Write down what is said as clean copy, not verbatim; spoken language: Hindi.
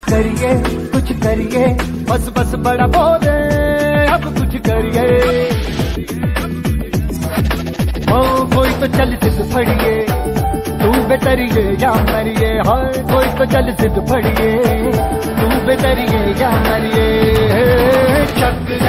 करिए कुछ करिए, बस बस बड़ा बोले अब कुछ करिए। ओ कोई तो चल जिद फड़िए, तू बेतरिए या मरिए। हाय कोई तो चल जिद फड़िए, तू बेतरिए या मरिए।